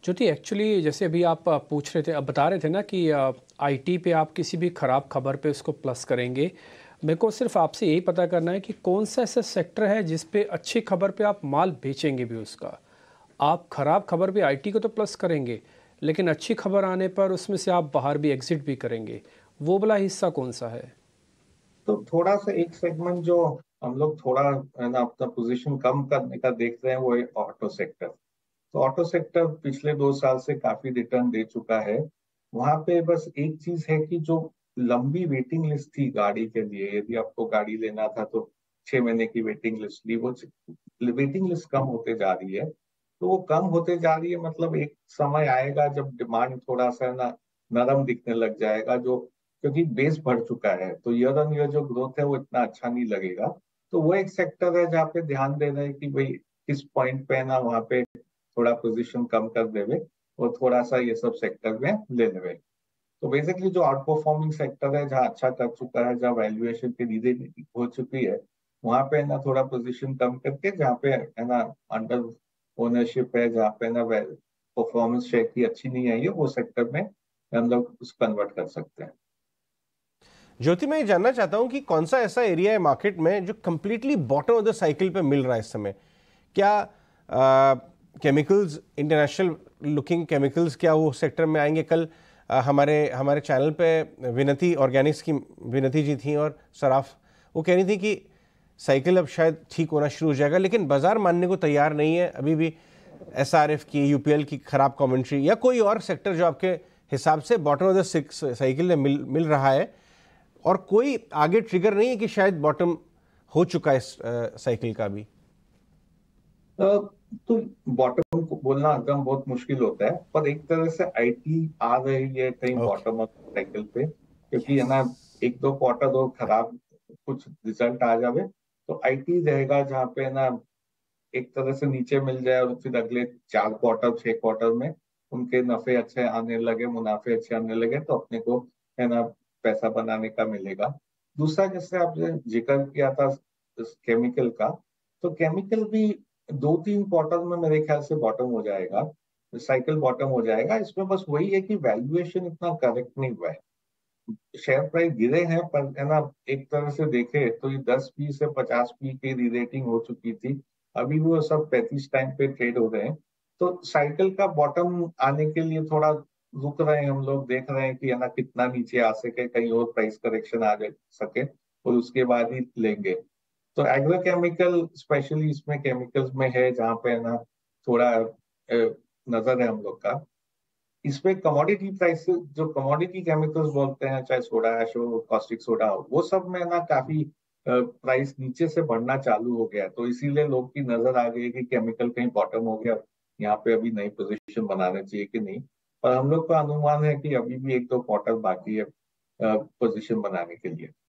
ज्योति, actually जैसे अभी आप पूछ रहे थे, अब बता रहे थे ना कि आईटी पे आप किसी भी ख़राब खबर पे उसको प्लस करेंगे। मेरे को सिर्फ आपसे यही पता करना है कि कौन सा ऐसा सेक्टर है जिस पे अच्छी खबर पे आप माल बेचेंगे भी उसका। आप ख़राब खबर पे आईटी को तो प्लस करेंगे, लेकिन अच्छी खबर आने पर उसमें से आप बाहर भी एग्जिट भी करेंगे। वो वाला हिस्सा कौन सा है? तो थोड़ा सा एक सेगमेंट जो हम लोग थोड़ा है ना अपना पोजीशन कम करने का देख रहे हैं वो है ऑटो सेक्टर। तो ऑटो सेक्टर पिछले 2 साल से काफी रिटर्न दे चुका है। वहां पे बस एक चीज है कि जो लंबी वेटिंग लिस्ट थी गाड़ी के लिए, यदि आपको गाड़ी लेना था तो 6 महीने की वेटिंग लिस्ट ली, वो वेटिंग लिस्ट कम होते जा रही है। तो वो कम होते जा रही है, मतलब एक समय आएगा जब डिमांड थोड़ा सा ना नरम दिखने लग जाएगा, जो क्योंकि बेस बढ़ चुका है तो ईयर ऑन ईयर जो ग्रोथ है वो इतना अच्छा नहीं लगेगा। तो वो एक सेक्टर है जहाँ पे ध्यान दे रहे हैं कि भाई किस पॉइंट पे ना वहाँ पे थोड़ा पोजीशन कम कर देवे और थोड़ा सा ये सब सेक्टर में ले लेवे। तो बेसिकली जो आउट परफॉर्मिंग सेक्टर है, जहाँ अच्छा कर चुका है, जहाँ वैल्यूएशन की नीचे हो चुकी है, वहां पे ना थोड़ा पोजीशन कम करके, जहाँ पे है ना अंडर ओनरशिप है, जहाँ पे ना परफॉर्मेंस शेयर की अच्छी नहीं आई है, वो सेक्टर में हम लोग उसको कन्वर्ट कर सकते हैं। ज्योति, मैं ये जानना चाहता हूं कि कौन सा ऐसा एरिया है मार्केट में जो completely bottom of the cycle पे मिल रहा है इस समय। क्या केमिकल्स, इंटरनेशनल लुकिंग केमिकल्स, क्या वो सेक्टर में आएंगे? कल हमारे हमारे चैनल पे विनती ऑर्गेनिक्स की विनती जी थी और सराफ, वो कह रही थी कि साइकिल अब शायद ठीक होना शुरू हो जाएगा, लेकिन बाजार मानने को तैयार नहीं है अभी भी। एसआरएफ की, यूपीएल की खराब कमेंट्री, या कोई और सेक्टर जो आपके हिसाब से बॉटम ऑफ द साइकिल में मिल रहा है, और कोई आगे ट्रिगर नहीं है कि शायद बॉटम हो चुका है इस साइकिल का भी? तो बॉटम को बोलना एकदम बहुत मुश्किल होता है, पर एक तरह से आईटी आ रही है कहीं ओके। बॉटम ऑफ साइकिल पे, क्योंकि है ना एक दो क्वार्टर और खराब कुछ रिजल्ट आ जावे तो आईटी रहेगा जहाँ पे ना एक तरह से नीचे मिल जाए और फिर अगले 4 क्वार्टर 6 क्वार्टर में उनके नफे अच्छे आने लगे, मुनाफे अच्छे आने लगे, तो अपने को है ना पैसा बनाने का मिलेगा। दूसरा, जैसे आपने जिक्र किया था केमिकल का, तो केमिकल भी 2-3 क्वार्टर में मेरे ख्याल से बॉटम हो जाएगा, साइकिल बॉटम हो जाएगा। इसमें बस वही है कि वैल्यूएशन इतना करेक्ट नहीं हुआ है। शेयर प्राइस गिरे हैं पर है ना, एक तरह से देखे तो ये 10p से 50p की री रेटिंग हो चुकी थी, अभी भी वो सब 35 टाइम पे ट्रेड हो रहे हैं। तो साइकिल का बॉटम आने के लिए थोड़ा रुक रहे हैं हम लोग, देख रहे हैं कि है ना कितना नीचे आ सके, कहीं और प्राइस करेक्शन आ जा सके और उसके बाद ही लेंगे। तो एग्रोकेमिकल स्पेशली इसमें केमिकल्स में है जहाँ पे है ना थोड़ा नजर है हम लोग का। इसमें कमोडिटी प्राइसेस, जो कमोडिटी केमिकल्स बोलते हैं, चाहे सोडा ऐश हो, कॉस्टिक सोडा हो, वो सब में ना काफी प्राइस नीचे से बढ़ना चालू हो गया, तो इसीलिए लोग की नजर आ गई कि केमिकल कहीं बॉटम हो गया, यहाँ पे अभी नई पोजीशन बनाना चाहिए कि नहीं। पर हम लोग का अनुमान है कि अभी भी 1-2 क्वार्टर बाकी है पोजीशन बनाने के लिए।